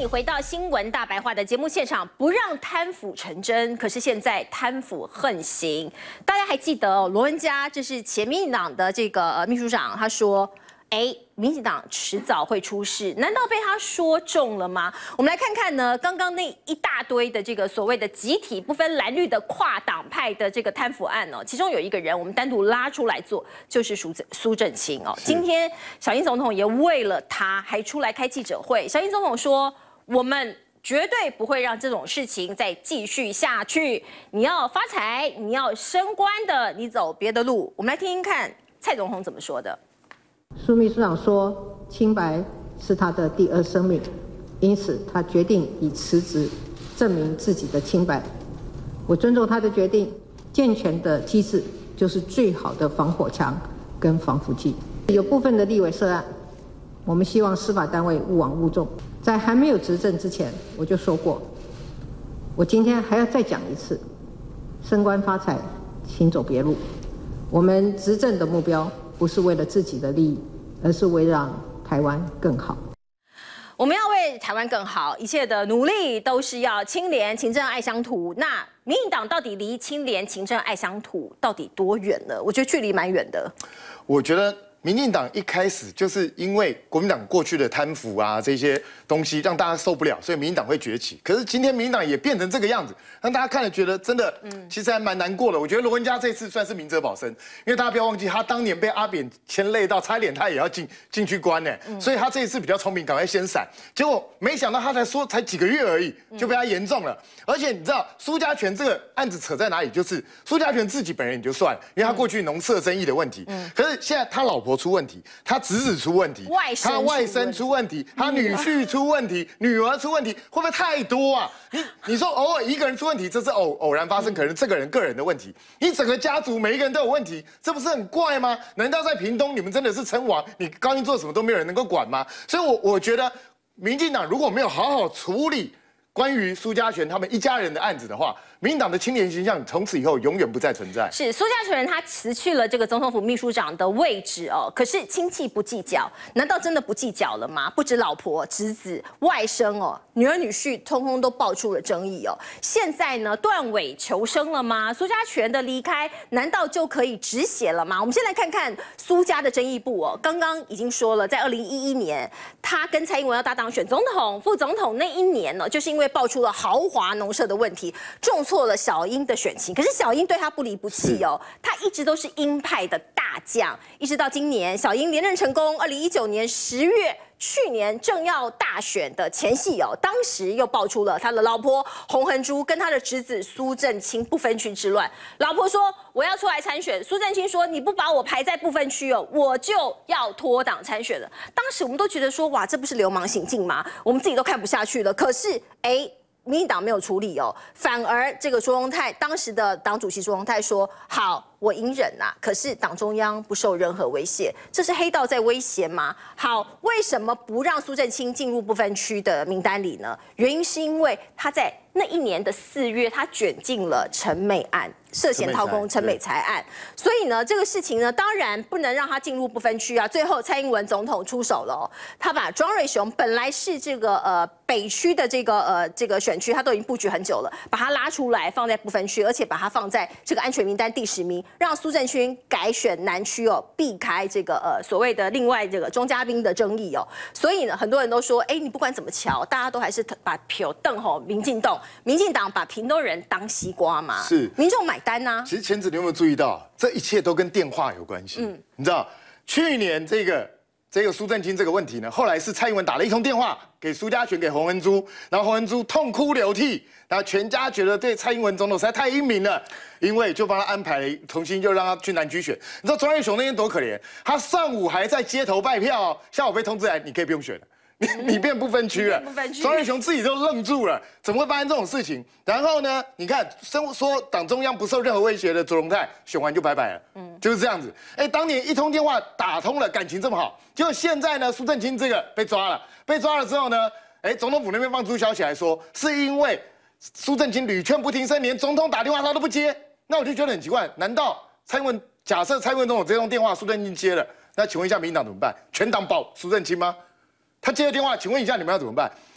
你回到新闻大白话的节目现场，不让贪腐成真。可是现在贪腐横行，大家还记得哦？罗文嘉这是前民进党的这个秘书长，他说：“民进党迟早会出事。”难道被他说中了吗？我们来看看呢，刚刚那一大堆的这个所谓的集体不分蓝绿的跨党派的这个贪腐案哦，其中有一个人我们单独拉出来做，就是苏正清哦。今天小英总统也为了他还出来开记者会，小英总统说：“我们绝对不会让这种事情再继续下去。你要发财，你要升官的，你走别的路。”我们来听听看蔡总统怎么说的。 苏秘书长说，清白是他的第二生命，因此他决定以辞职证明自己的清白。我尊重他的决定，健全的机制就是最好的防火墙跟防腐剂。有部分的立委涉案，我们希望司法单位勿枉勿纵。在还没有执政之前，我就说过，我今天还要再讲一次，升官发财，请走别路。我们执政的目标不是为了自己的利益，而是为让台湾更好。 我们要为台湾更好，一切的努力都是要清廉、勤政、爱乡土。那民进党到底离清廉、勤政、爱乡土到底多远呢？我觉得距离蛮远的。 我觉得民进党一开始就是因为国民党过去的贪腐啊这些东西让大家受不了，所以民进党会崛起。可是今天民进党也变成这个样子，让大家看了觉得真的，其实还蛮难过的。我觉得罗文嘉这次算是明哲保身，因为大家不要忘记，他当年被阿扁牵累到，差一点他也要进去关呢，所以他这一次比较聪明，赶快先闪。结果没想到他才几个月而已，就被他严重了。而且你知道苏家全这个案子扯在哪里？就是苏家全自己本人也就算了，因为他过去农舍争议的问题，可是现在他老婆出问题，他侄子出问题，他外甥出问题，他女婿出问题，女儿出问题，会不会太多啊？你说偶尔一个人出问题，这是偶然发生，可能这个人个人的问题。你整个家族每一个人都有问题，这不是很怪吗？难道在屏东你们真的是称王？你高兴做什么都没有人能够管吗？所以我觉得民进党如果没有好好处理关于苏家全他们一家人的案子的话，民进党的清廉形象从此以后永远不再存在。 是苏家全他辞去了这个总统府秘书长的位置哦，可是亲戚不计较，难道真的不计较了吗？不止老婆、侄子、外甥哦，女儿女婿通通都爆出了争议哦。现在呢，断尾求生了吗？苏家全的离开难道就可以止血了吗？我们先来看看苏家的争议部哦，刚刚已经说了，在2011年，他跟蔡英文要搭档选总统、副总统那一年呢，就是因为爆出了豪华农舍的问题，重挫了小英的选情。可是小英对他不离不弃哦，他一直都是鹰派的大将，一直到今年小英连任成功，2019年10月。去年正要大选的前夕哦，当时又爆出了他的老婆洪恒珠跟他的侄子苏正清不分区之乱。老婆说我要出来参选，苏正清说你不把我排在不分区哦，我就要脱党参选了。当时我们都觉得说哇，这不是流氓行径吗？我们自己都看不下去了。可是民进党没有处理哦，反而这个卓荣泰当时的党主席卓荣泰说好。我隐忍呐，可是党中央不受任何威胁，这是黑道在威胁吗？好，为什么不让苏正清进入不分区的名单里呢？原因是因为他在那一年的4月，他卷进了陈美案，涉嫌掏空陈美财案，所以呢，这个事情呢，当然不能让他进入不分区啊。最后蔡英文总统出手了哦，他把庄瑞雄本来是这个北区的这个选区，他都已经布局很久了，把他拉出来放在不分区，而且把他放在这个安全名单第10名。让苏正清改选南区哦，避开这个所谓的另外这个钟嘉宾的争议哦，所以呢，很多人都说，你不管怎么瞧，大家都还是把票瞪吼民进党把屏东人当西瓜嘛， 是民众买单呐。 其实前子你有没有注意到，这一切都跟电话有关系？你知道去年这个苏正清这个问题呢，后来是蔡英文打了一通电话给苏家全、给洪恩珠，然后洪恩珠痛哭流涕，然后全家觉得对蔡英文总统实在太英明了，因为就帮他安排了重新就让他去南区选。你知道庄瑞雄那天多可怜，他上午还在街头拜票哦，下午被通知来你可以不用选了。你变不分区了，庄瑞雄自己都愣住了，怎么会发生这种事情？然后呢，你看说党中央不受任何威胁的卓荣泰选完就拜拜了，就是这样子。当年一通电话打通了，感情这么好，结果现在呢，苏正清这个被抓了之后呢，总统府那边放出消息来说，是因为苏正清屡劝不听声，连总统打电话他都不接。那我就觉得很奇怪，难道假设蔡英文总统这通电话苏正清接了，那请问一下民进党怎么办？全党保苏正清吗？他接了电话，请问一下你们要怎么办？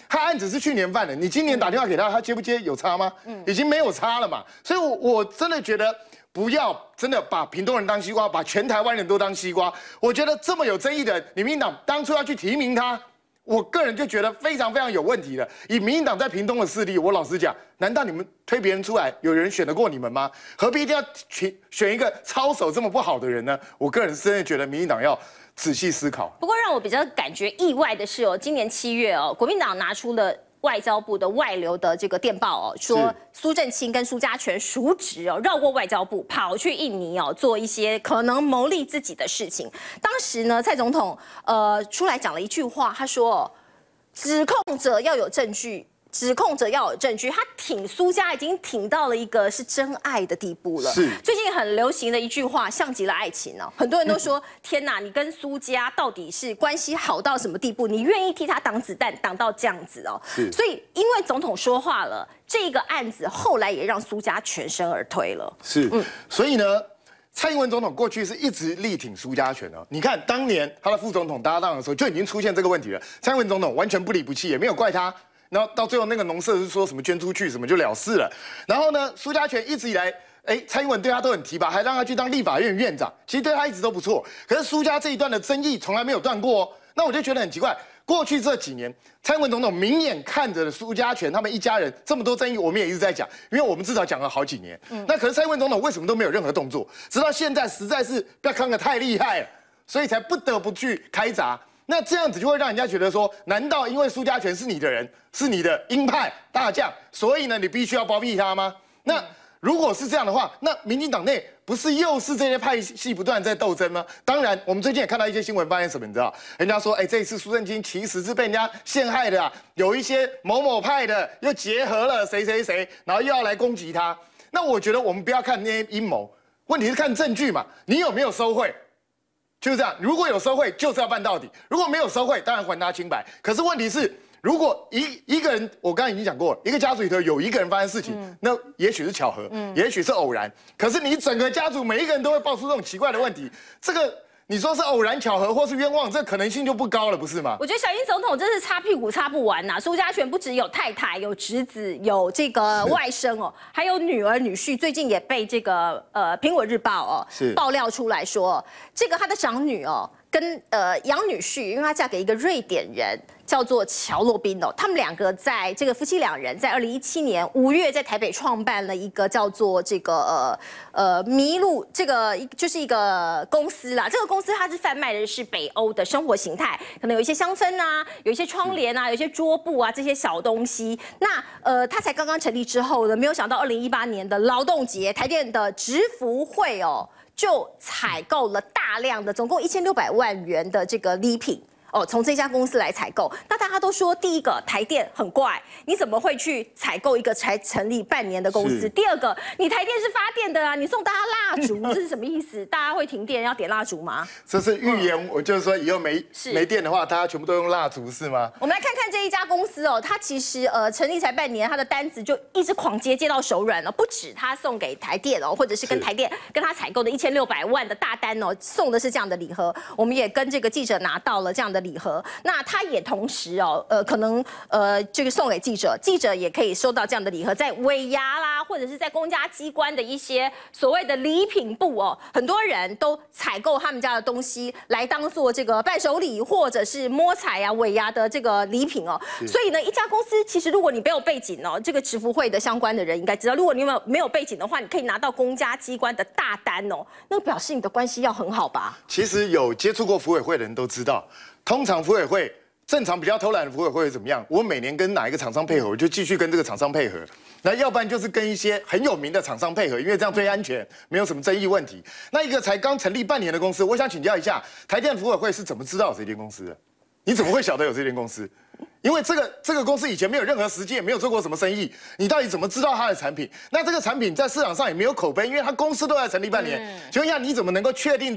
他案子是去年犯的，你今年打电话给他，他接不接有差吗？已经没有差了嘛。所以我真的觉得不要真的把屏东人当西瓜，把全台湾人都当西瓜。我觉得这么有争议的，你民进党当初要去提名他。我个人就觉得非常非常有问题的。以民进党在屏东的势力，我老实讲，难道你们推别人出来，有人选得过你们吗？何必一定要选一个操守这么不好的人呢？我个人真的觉得民进党要仔细思考。 不过让我比较感觉意外的是今年7月国民党拿出了外交部的外流的这个电报说苏正清跟苏家全赎职绕过外交部跑去印尼做一些可能谋利自己的事情。当时呢，蔡总统出来讲了一句话，他说指控者要有证据。指控者要有证据，他挺苏家已经挺到了一个是真爱的地步了。 是最近很流行的一句话，像极了爱情很多人都说，天哪，你跟苏家到底是关系好到什么地步？你愿意替他挡子弹，挡到这样子所以因为总统说话了，这个案子后来也让苏家全身而退了。 所以呢，蔡英文总统过去是一直力挺苏家全你看当年他的副总统搭档的时候就已经出现这个问题了，蔡英文总统完全不离不弃，也没有怪他。然后到最后那个农舍是说什么捐出去什么就了事了。然后呢，苏家全一直以来，蔡英文对他都很提拔，还让他去当立法院院长，其实对他一直都不错。可是苏家这一段的争议从来没有断过那我就觉得很奇怪。过去这几年，蔡英文总统明眼看着苏家全他们一家人这么多争议，我们也一直在讲，因为我们至少讲了好几年。那可是蔡英文总统为什么都没有任何动作？直到现在实在是不要看得太厉害了，所以才不得不去开闸。那这样子就会让人家觉得说，难道因为苏家全是你的人，是你的鹰派大将，所以呢你必须要包庇他吗？那如果是这样的话，那民进党内不是又是这些派系不断在斗争吗？当然，我们最近也看到一些新闻，发现什么？你知道，人家说，这一次苏正清其实是被人家陷害的有一些某某派的又结合了谁谁谁，然后又要来攻击他。那我觉得我们不要看那些阴谋，问题是看证据嘛，你有没有收贿？就是这样，如果有收贿，就是要办到底；如果没有收贿，当然还他清白。可是问题是，如果一个人，我刚才已经讲过了，一个家族里头有一个人发生事情，那也许是巧合，也许是偶然。可是你整个家族每一个人都会爆出这种奇怪的问题，这个你说是偶然巧合或是冤枉，这可能性就不高了，不是吗？ 我觉得小英总统真是擦屁股擦不完呐。苏家全不只有太太、有侄子、有这个外甥还有女儿女婿。最近也被这个苹果日报爆料出来说，这个他的长女跟养女婿，因为她嫁给一个瑞典人。叫做乔洛宾他们两个在这个夫妻两人在2017年5月在台北创办了一个叫做这个麋鹿，这个就是一个公司啦。这个公司它是贩卖的是北欧的生活形态，可能有一些香氛啊，有一些窗帘啊，有一些桌布啊这些小东西。那它才刚刚成立之后呢，没有想到2018年的劳动节，台电的直福会就采购了大量的总共1600万元的这个礼品。从这家公司来采购，那大家都说，第一个台电很怪，你怎么会去采购一个才成立半年的公司？第二个，你台电是发电的你送大家蜡烛，这是什么意思？大家会停电要点蜡烛吗？ 这是预言，我就是说以后没电的话，大家全部都用蜡烛是吗？ 我们来看看这一家公司它其实成立才半年，它的单子就一直狂接到手软不止他送给台电或者是跟台电跟他采购的1600万的大单送的是这样的礼盒，我们也跟这个记者拿到了这样的礼盒，那他也同时可能这个送给记者，记者也可以收到这样的礼盒，在尾牙啦，或者是在公家机关的一些所谓的礼品部很多人都采购他们家的东西来当做这个伴手礼，或者是摸彩尾牙的这个礼品所以呢，一家公司其实如果你没有背景这个直福会的相关的人应该知道，如果你没有背景的话，你可以拿到公家机关的大单那表示你的关系要很好吧？ 其实有接触过福委会的人都知道。通常福委会正常比较偷懒的福委会会怎么样？我每年跟哪一个厂商配合，我就继续跟这个厂商配合。那要不然就是跟一些很有名的厂商配合，因为这样最安全，没有什么争议问题。那一个才刚成立半年的公司，我想请教一下，台电福委会是怎么知道有这间公司的？你怎么会晓得有这间公司？因为这个公司以前没有任何实际，也没有做过什么生意，你到底怎么知道它的产品？那这个产品在市场上也没有口碑，因为它公司都在成立半年。请问一下，你怎么能够确定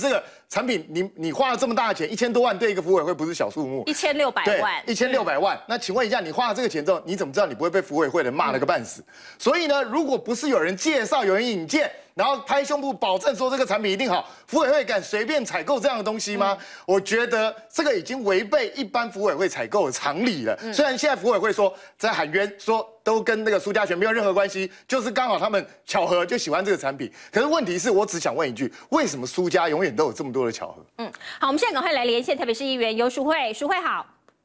产品你花了这么大的钱，1000多万对一个福委会不是小数目 ，1600万 ，1600万。那请问一下，你花了这个钱之后，你怎么知道你不会被福委会的骂了个半死？所以呢，如果不是有人介绍、有人引荐，然后拍胸脯保证说这个产品一定好，福委会敢随便采购这样的东西吗？我觉得这个已经违背一般福委会采购的常理了。虽然现在福委会说在喊冤，说都跟那个苏家全没有任何关系，就是刚好他们巧合就喜欢这个产品。可是问题是我只想问一句，为什么苏家永远都有这么多的巧合？ 好，我们现在赶快来连线台北市议员游淑慧，淑慧好。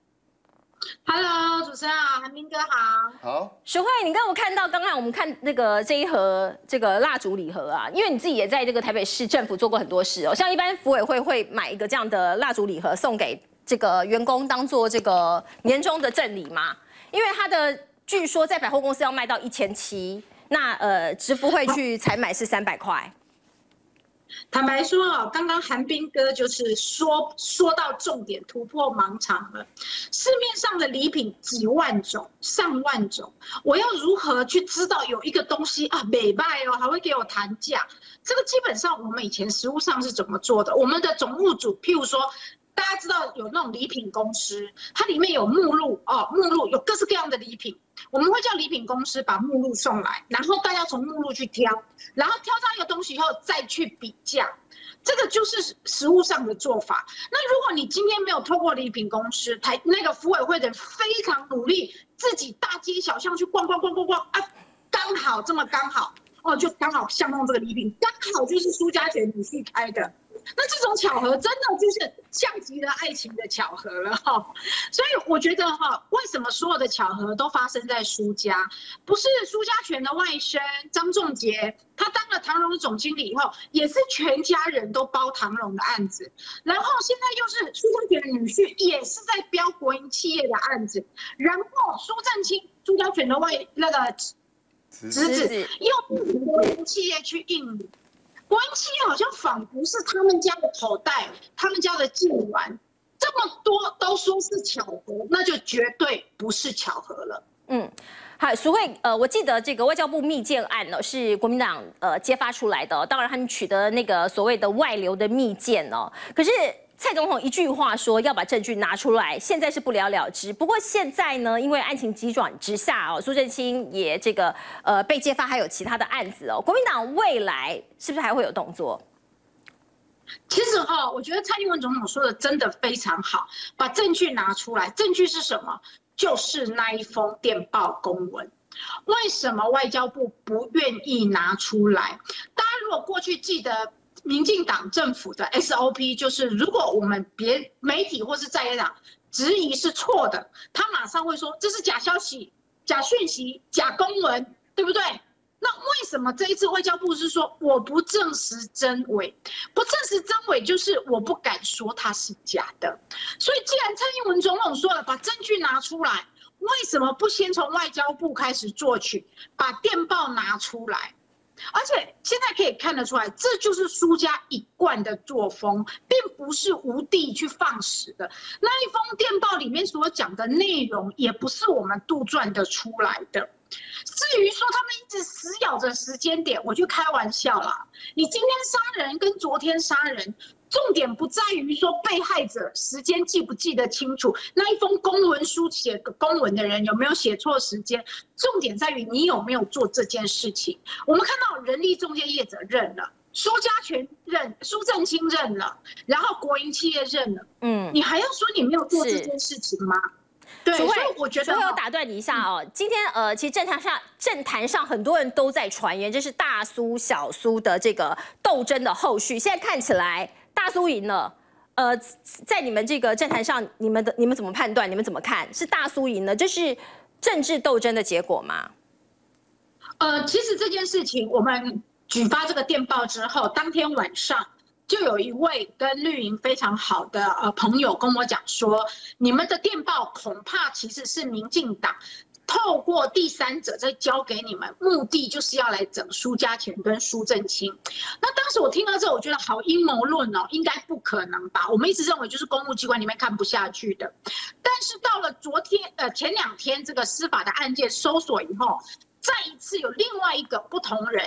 Hello， 主持人好，韩明哥好。 好， 淑慧，你刚我看到，刚刚我们看那个这一盒这个蜡烛礼盒啊，因为你自己也在这个台北市政府做过很多事哦，像一般福委会会买一个这样的蜡烛礼盒送给这个员工当做这个年终的赠礼嘛，因为它的据说在百货公司要卖到1700，那直福会去采买是300块。 坦白说哦，刚刚韩冰哥就是说到重点，突破盲场了。市面上的礼品几万种、上万种，我要如何去知道有一个东西啊美卖哦，还会给我谈价？这个基本上我们以前实务上是怎么做的？我们的总务组，譬如说。大家知道有那种礼品公司，它里面有目录哦，目录有各式各样的礼品，我们会叫礼品公司把目录送来，然后大家从目录去挑，然后挑到一个东西以后再去比价，这个就是实务上的做法。那如果你今天没有透过礼品公司，那个福委会的人非常努力，自己大街小巷去逛啊，刚好这么刚好哦，就刚好相中这个礼品，刚好就是苏家全女婿开的。那这种巧合真的就是像极了爱情的巧合了哈，所以我觉得哈，为什么所有的巧合都发生在苏家？不是苏家全的外甥张仲杰，他当了唐荣的总经理以后，也是全家人都包唐荣的案子，然后现在又是苏家全的女婿，也是在标国营企业的案子，然后苏正清苏家全的那个侄子又是国营企业去应募。国营企业好像仿佛是他们家的口袋，他们家的痉丸，这么多都说是巧合，那就绝对不是巧合了。 好，淑慧，我记得这个外交部密件案呢是国民党揭发出来的，当然他们取得那个所谓的外流的密件哦，可是。蔡总统一句话说要把证据拿出来，现在是不了了之。不过现在呢，因为案情急转直下哦，苏正清也这个被揭发，还有其他的案子哦。国民党未来是不是还会有动作？ 其实哈，我觉得蔡英文总统说的真的非常好，把证据拿出来。证据是什么？就是那一封电报公文。为什么外交部不愿意拿出来？大家如果过去记得。民进党政府的 SOP 就是，如果我们别媒体或是在野党质疑是错的，他马上会说这是假消息、假讯息、假公文，对不对？那为什么这一次外交部是说我不证实真伪？不证实真伪就是我不敢说它是假的。所以既然蔡英文总统说了，把证据拿出来，为什么不先从外交部开始做起，把电报拿出来？而且现在可以看得出来，这就是苏家一贯的作风，并不是无地去放矢的。那一封电报里面所讲的内容，也不是我们杜撰的出来的。至于说他们一直死咬着时间点，我就开玩笑啦。你今天杀人跟昨天杀人，重点不在于说被害者时间记不记得清楚，那一封公文书写公文的人有没有写错时间，重点在于你有没有做这件事情。我们看到人力中介业者认了，苏家全认，苏正清认了，然后国营企业认了，你还要说你没有做这件事情吗？对，所以我觉得， 所以我打断你一下哦。今天其实政坛上很多人都在传言，这是大苏小苏的这个斗争的后续。现在看起来大苏赢了，在你们这个政坛上，你们怎么判断？你们怎么看？是大苏赢了，这是政治斗争的结果吗？ 其实这件事情，我们举发这个电报之后，当天晚上。就有一位跟绿营非常好的朋友跟我讲说，你们的电报恐怕其实是民进党透过第三者再交给你们，目的就是要来整苏家全跟苏正清。那当时我听到这，我觉得好阴谋论哦，应该不可能吧？我们一直认为就是公务机关里面看不下去的，但是到了前2天这个司法的案件搜索以后，再一次有另外一个不同人。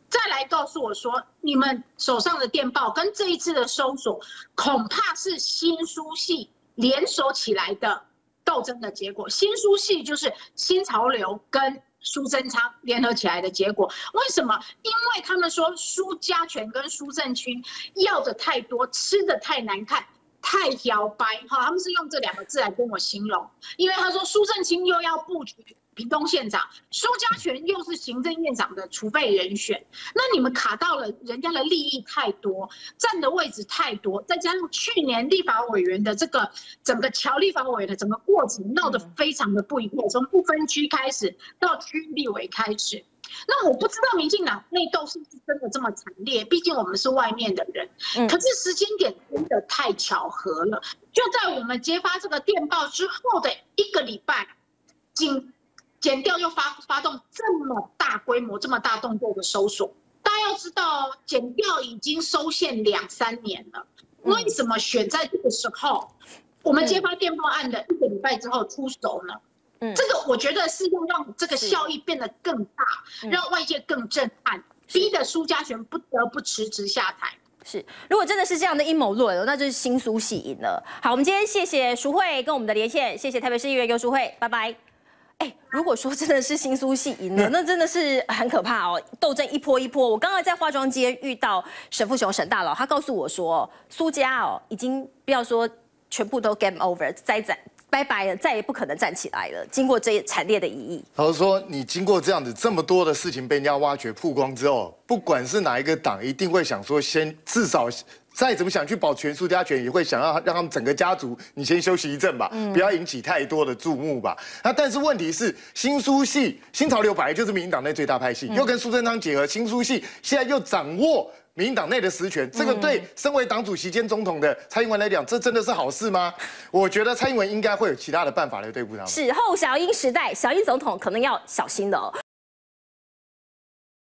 再来告诉我说，你们手上的电报跟这一次的搜索，恐怕是新书系联手起来的斗争的结果。新书系就是新潮流跟苏贞昌联合起来的结果。为什么？因为他们说苏家全跟苏正清要的太多，吃的太难看。太摇摆哈，他们是用这2个字来跟我形容，因为他说苏正清又要布局屏东县长，苏家全又是行政院长的储备人选，那你们卡到了人家的利益太多，占的位置太多，再加上去年立法委员的这个整个侨立法委员的整个过程闹得非常的不愉快，从不分区开始到区域立委开始。那我不知道民进党内斗是不是真的这么惨烈，毕竟我们是外面的人。可是时间点真的太巧合了，就在我们揭发这个电报之后的1个礼拜，检调又发动这么大规模、这么大动作的搜索。大家要知道，检调已经收线2、3年了，为什么选在这个时候，我们揭发电报案的1个礼拜之后出手呢？这个我觉得是要让这个效益变得更大，让外界更震撼，逼得苏家全不得不辞职下台。 是，如果真的是这样的阴谋论，那就是新苏系赢了。好，我们今天谢谢淑慧跟我们的连线，谢谢台北市议员游淑慧，拜拜。如果说真的是新苏系赢了，那真的是很可怕哦，斗争一波一波。我刚刚在化妆间遇到沈富雄沈大佬，他告诉我说，苏家已经不要说全部都 game over， 拜拜了，再也不可能站起来了。经过这惨烈的一役， 老实说，你经过这样子这么多的事情被人家挖掘曝光之后，不管是哪一个党，一定会想说，至少再怎么想去保全苏家全，也会想要让他们整个家族你先休息一阵吧，不要引起太多的注目吧。那但是问题是，新苏系新潮流本来就是民进党内最大派系，又跟苏贞昌结合，新苏系现在又掌握民进党内的实权，这个对身为党主席兼总统的蔡英文来讲，这真的是好事吗？我觉得蔡英文应该会有其他的办法来对付他们。 是后小英时代，小英总统可能要小心了哦。